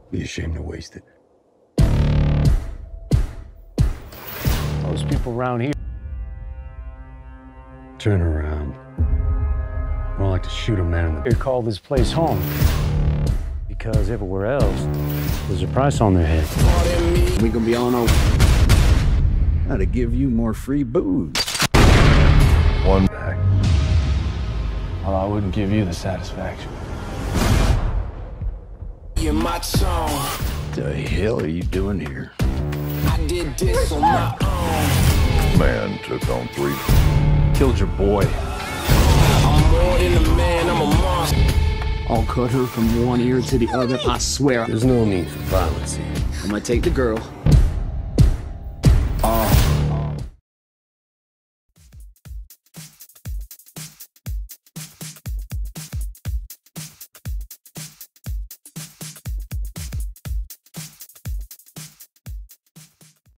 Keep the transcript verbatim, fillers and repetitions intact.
Be ashamed to waste it. Those people around here Turn around. I don't like to shoot a man in the... They call this place home because everywhere else there's a price on their head. We gonna be on our... How to give you more free booze. One back. Well, I wouldn't give you the satisfaction. You're my song. What the hell are you doing here? I did this on my own. Man took on three. Killed your boy. I'm more than a man, I'm a monster. I'll cut her from one ear to the other, I swear. There's no need for violence here. I'm gonna take the girl,